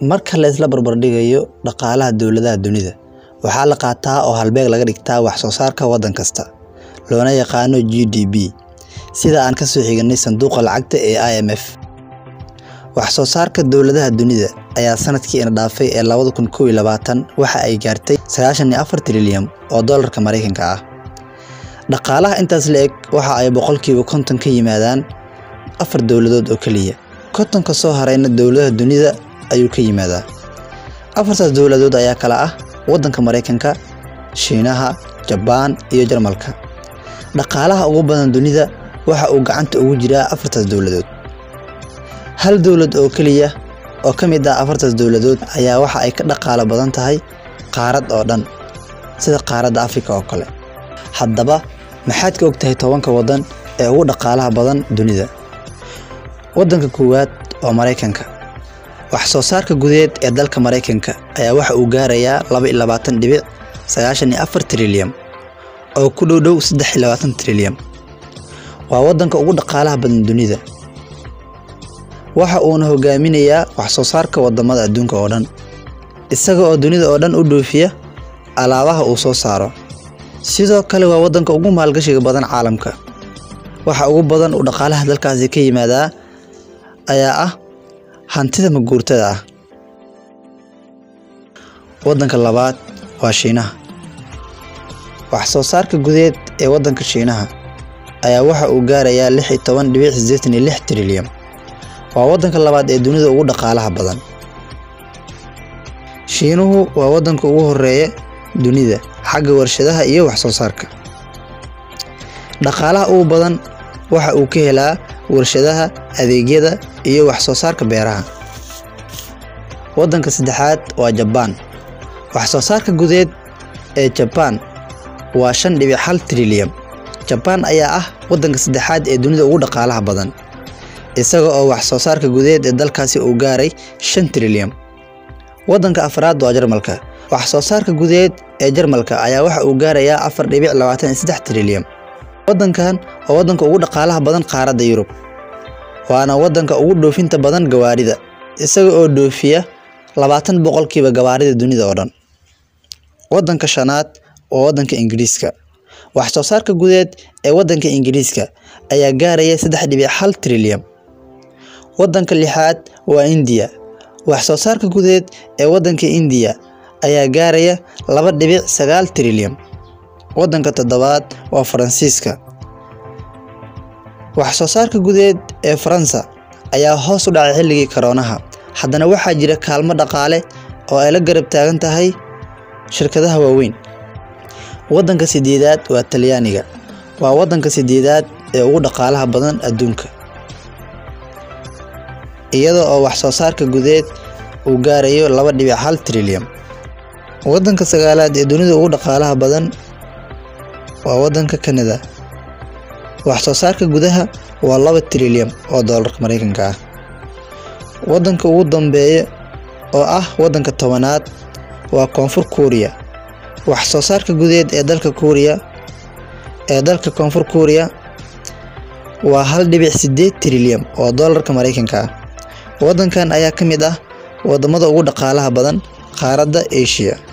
Marka la isla barbardhigayo dhaqaalaha dawladaha dunida, waxaa la qaataa oo halbeeg laga dhigtaa wax soo saarka waddan kasta, loona yaqaano GDP, sida aan ka soo xignay sanduuqa lacagta ee IMF. Wax soo saarka dawladaha dunida ayaa sanadkii ina dhaafay ee 2021 waxa ay gaartay 94 trilyan oo dollarka Mareykanka ah. Dhaqaalaha intaas la eg waxa ay boqolkiiba 50 ka yimaadaan 4 dawladood oo kaliya. 50 ka soo harayna dawladaha dunida ayuu ka yimaadaa. 4taas dawladood ayaa kala ah waddanka Mareykanka, Shiinaha, Jabbaan iyo Jarmalka. Dhaqaalaha ugu badan dunida waxa uu gacanta ugu jiraa 4taas dawladood. Hal dawlad oo kaliya oo ka mid ah 4taas dawladood ayaa waxa ay ka dhaqaale badan tahay qaarad oo dhan, sida qaaradda Afrika oo kale. Haddaba, maxaad ka ogtahay 10ka waddan ee ugu dhaqaalaha badan dunida? Waddanka koowaad waa Mareykanka. Wax soo saarka gudeed ee dalka Mareykanka ayaa waxa uu gaarayaa 22.94 trilyan oo ku dhow 23 trilyan. Waa waddanka ugu dhaqaalaha badan dunida. Waxa uuna hogaaminayaa wax soo saarka wadamada adduunka oo dhan, isaga oo dunida oo dhan u dhoofiya alaabaha uu soo saaro. Sidoo kale waa waddanka ugu maalgashiga badan caalamka. Waxa ugu badan uu dhaqaalaha dalkaasi ka yimaada ayaa ah hantida maguurtada ah. Waddanka labaad waa Shiinaha. Wax soo saarka gudeed ee waddanka Shiinaha ayaa waxa uu gaarayaa 16.86 trilyan. Waa waddanka labaad ee dunida ugu dhaqaalaha badan. Shiinuhu waa waddanka ugu horeeya dunida xagga warshadaha iyo wax soo saarka. Dhaqaalaha ugu badan waxa uu ka helaa warshadaha, adeegyada iyo wax soo saarka beeraha. Waddanka saddexaad waa Jabbaan. Wax soo saarka gudeed ee Jabbaan waa 5.1 trilyan. Jabbaan ayaa ah waddanka saddexaad ee dunida ugu dhaqaalaha badan, isaga oo wax soo saarka gudeed ee dalkaasi uu gaaray 5 trilyan. Waddanka afraad waa Jarmalka. Wax soo saarka gudeed ee Jarmalka ayaa waxa uu gaarayaa 4.23 trilyan. Waddankan waa waddanka ugu dhaqaalaha badan qaaradda Yurub, waana waddanka ugu dhoofinta badan gawaarida, isaga oo dhoofiya 20% gawaarida dunida oo dhan. Waddanka shanaad waa waddanka Ingiriiska. Wax soo saarka gudeed ee waddanka Ingiriiska ayaa gaaraya 3.1 trilyan. Waddanka lixaad waa India. Wax soo saarka gudeed ee waddanka India ayaa gaaraya 2.9 trilyan. Waddanka toddobaad waa Faransiiska. Wax soo saarka gudeed ee Faransa ayaa hoos u dhacay xilligii Koronaha. Haddana waxaa jira kaalmo dhaqaale oo ay la garab taagan tahay shirkadaha waaweyn. Waddanka sideedaad waa Talyaaniga. Waa waddanka sideedaad ee ugu dhaqaalaha badan adduunka, iyada oo wax soo saarka gudeed uu gaarayo 2.1 trilyan. Waddanka sagaalaad ee dunida ugu dhaqaalaha badan waa waddanka Canada. Wax soo saarka gudaha waa 2 trilyan oo dollarka Mareykanka ah. Waddanka ugu dambeeya oo ah waddanka 10aad waa Koonfur Korea. Wax soo saarka gudeed ee dalka Koonfur Korea waa 1.8 trilyan oo dollarka Mareykanka ah. Waddankan ayaa ka mid ah wadamada ugu dhaqaalaha badan qaaradda Asia.